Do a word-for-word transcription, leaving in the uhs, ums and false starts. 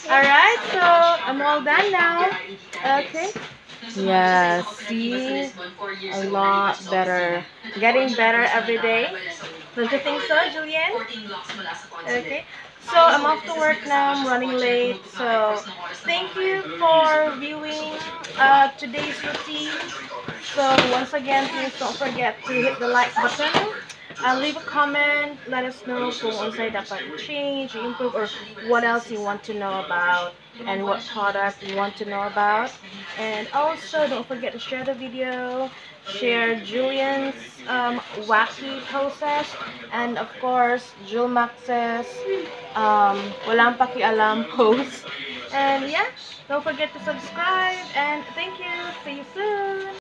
Alright, so I'm all done now. Okay. Yeah, see? A lot better. Getting better every day. Don't you think so, Julian? Okay. So I'm off to work now. I'm running late. So thank you for viewing uh, today's routine. So once again, please don't forget to hit the like button. Uh, leave a comment. Let us know kung unsay dapat change, improve, or what else you want to know about and what product you want to know about. And also, don't forget to share the video, share Julian's um, wacky poses, and of course, Julmax's um, walang pakialam pose. And yeah, don't forget to subscribe, and thank you. See you soon.